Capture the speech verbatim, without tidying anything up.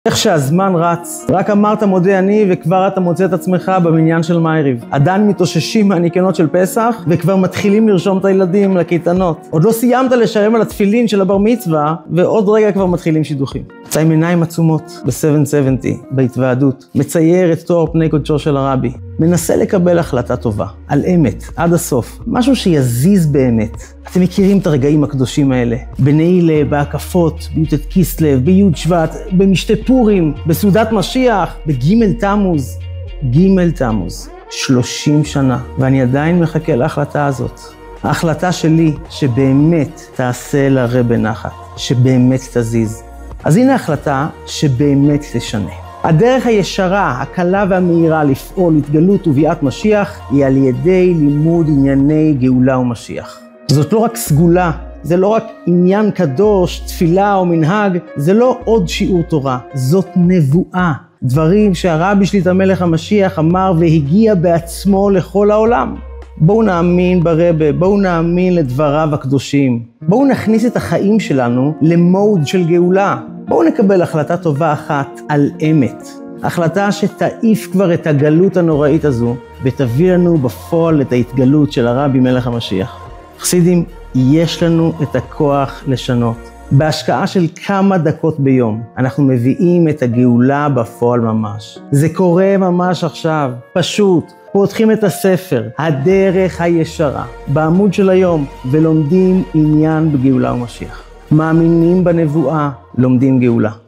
איך שהזמן רץ, רק אמרת מודה אני וכבר אתה מוצא את עצמך במניין של מאיריב. עדיין מתאוששים מהניקיונות של פסח וכבר מתחילים לרשום את הילדים לקייטנות. עוד לא סיימת לשלם על התפילין של הבר מצווה ועוד רגע כבר מתחילים שידוכים. יצא עם עיניים עצומות ב-שבע שבעים בהתוועדות, מצייר את תואר פני קודשו של הרבי. מנסה לקבל החלטה טובה, על אמת, עד הסוף, משהו שיזיז באמת. אתם מכירים את הרגעים הקדושים האלה, בנעילה, בהקפות, בי"ט כסלו, בי"ד שבט, במשתה פורים, בסעודת משיח, בג' תמוז, ג' תמוז, שלושים שנה, ואני עדיין מחכה להחלטה הזאת. ההחלטה שלי שבאמת תעשה לרבי נחת, שבאמת תזיז. אז הנה ההחלטה שבאמת תשנה. הדרך הישרה, הקלה והמהירה לפעול התגלות וביאת משיח היא על ידי לימוד ענייני גאולה ומשיח. זאת לא רק סגולה, זה לא רק עניין קדוש, תפילה או מנהג, זה לא עוד שיעור תורה, זאת נבואה. דברים שהרבי שליט המלך המשיח אמר והגיע בעצמו לכל העולם. בואו נאמין ברבי, בואו נאמין לדבריו הקדושים. בואו נכניס את החיים שלנו למוד של גאולה. בואו נקבל החלטה טובה אחת על אמת. החלטה שתעיף כבר את הגלות הנוראית הזו, ותביא לנו בפועל את ההתגלות של הרבי מלך המשיח. חסידים, יש לנו את הכוח לשנות. בהשקעה של כמה דקות ביום, אנחנו מביאים את הגאולה בפועל ממש. זה קורה ממש עכשיו, פשוט. פותחים את הספר, הדרך הישרה, בעמוד של היום, ולומדים עניין בגאולה ומשיח. מאמינים בנבואה, לומדים גאולה.